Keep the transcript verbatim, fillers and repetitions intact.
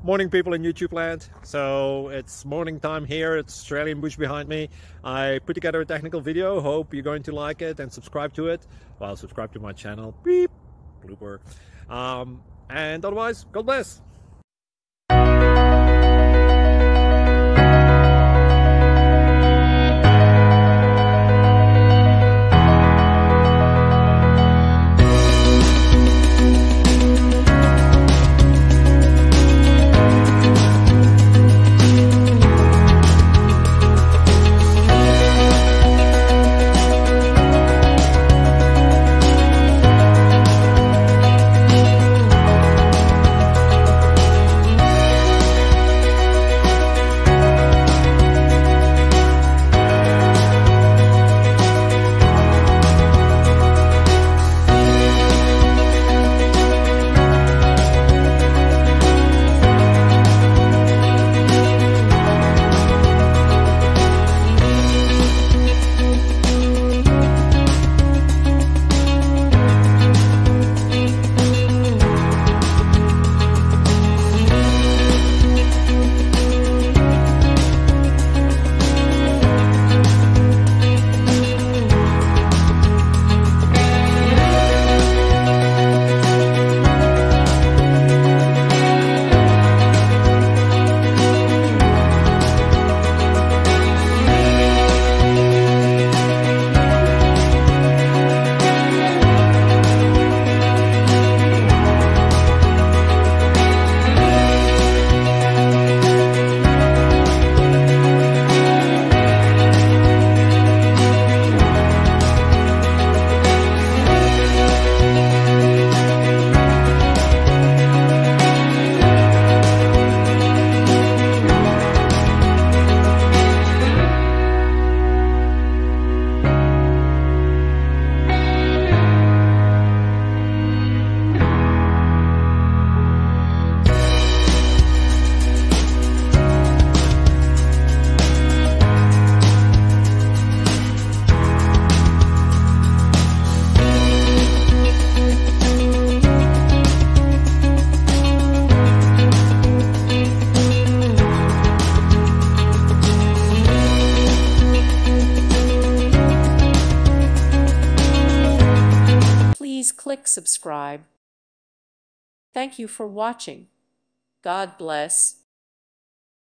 Morning, people in YouTube land. So it's morning time here. It's Australian bush behind me. I put together a technical video. Hope you're going to like it and subscribe to it. Well, subscribe to my channel. Beep. Blooper. Um, and otherwise, God bless. Please click subscribe. Thank you for watching. God bless.